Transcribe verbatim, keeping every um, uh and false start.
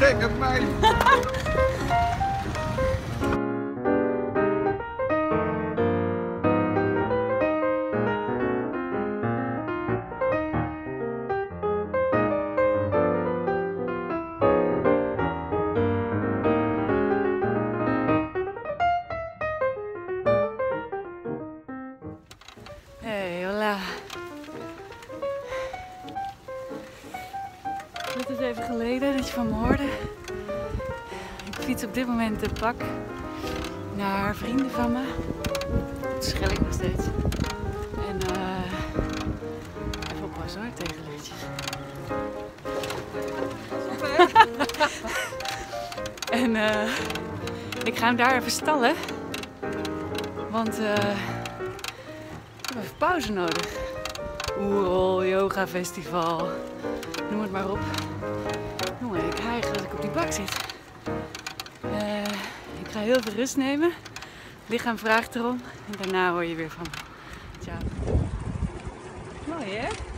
Kijk op mij. Hey, hola. Het is even geleden dat je van me hoorde. Ik fiets op dit moment de pak naar vrienden van me. Het schel ik nog steeds. En uh, even oppassen hoor, tegenlichtjes. En uh, ik ga hem daar even stallen. Want uh, ik heb even pauze nodig. Oerol, yoga festival, noem het maar op. Jongen, ik hijg dat ik op die bak zit. Uh, ik ga heel veel rust nemen. Het lichaam vraagt erom. En daarna hoor je weer van me. Ciao. Mooi hè?